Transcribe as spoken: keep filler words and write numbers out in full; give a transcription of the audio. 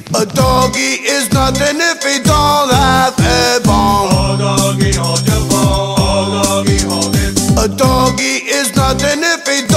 A doggy is nothing if he don't have a bone. Oh doggy, hold your bone. Oh doggy, hold it. A doggy is nothing if he